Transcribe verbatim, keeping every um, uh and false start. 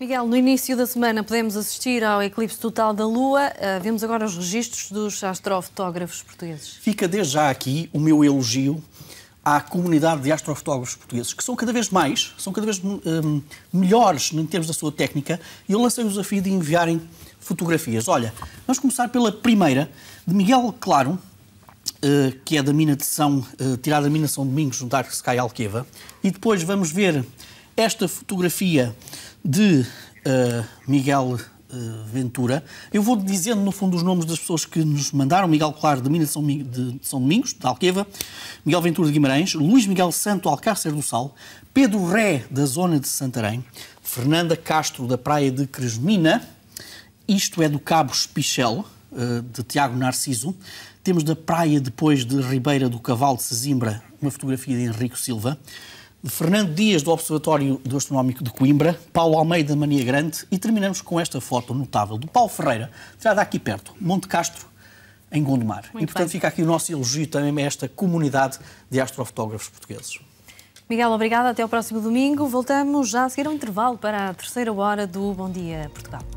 Miguel, no início da semana podemos assistir ao eclipse total da Lua. Uh, vemos agora os registros dos astrofotógrafos portugueses. Fica desde já aqui o meu elogio à comunidade de astrofotógrafos portugueses, que são cada vez mais, são cada vez um, melhores em termos da sua técnica, e eu lancei o desafio de enviarem fotografias. Olha, vamos começar pela primeira, de Miguel Claro, uh, que é da mina de São, uh, tirada da mina São Domingos, no Dark Sky Alqueva, e depois vamos ver esta fotografia de uh, Miguel uh, Ventura. Eu vou dizendo, no fundo, os nomes das pessoas que nos mandaram. Miguel Claro, da mina de São, de São Domingos, de Alqueva. Miguel Ventura de Guimarães. Luís Miguel Santo, Alcácer do Sal. Pedro Ré, da zona de Santarém. Fernanda Castro, da praia de Cresmina. Isto é do Cabo Espichel, uh, de Tiago Narciso. Temos da praia, depois de Ribeira do Cavalo de Sesimbra, uma fotografia de Henrico Silva. De Fernando Dias, do Observatório do Astronómico de Coimbra, Paulo Almeida, da Mania Grande, e terminamos com esta foto notável do Paulo Ferreira, tirada aqui perto, Monte Castro, em Gondomar. Muito e, portanto, bem. Fica aqui o nosso elogio também a esta comunidade de astrofotógrafos portugueses. Miguel, obrigada. Até ao próximo domingo. Voltamos já a seguir ao intervalo para a terceira hora do Bom Dia Portugal.